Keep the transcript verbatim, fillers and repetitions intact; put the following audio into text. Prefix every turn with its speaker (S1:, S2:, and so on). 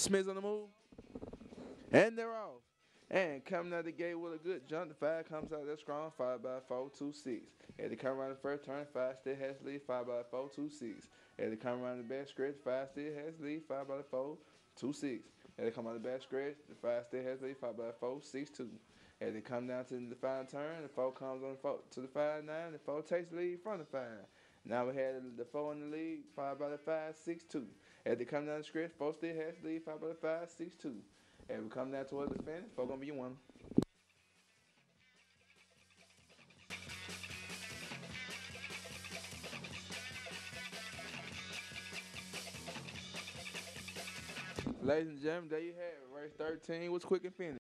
S1: Smith's on the move. And they're off. And coming out the gate with a good jump, the five comes out there strong, five by four, two, six. As they come around the first turn, five still has the lead, five by four, two, six. As they come around the back stretch, five still has the lead, five by four, two, six. As they come out the back stretch, the five still has the lead, five by four, six, two. As they come down to the final turn, the four comes on the four, to the five, nine, the four takes the lead from the five. Now we had the four in the lead, five by the five, six, two. As they come down the stretch, four still has the lead, five by the five, six, two. And we come down towards the finish, four gonna be one. Ladies and gentlemen, there you have it. Race thirteen was quick and finished.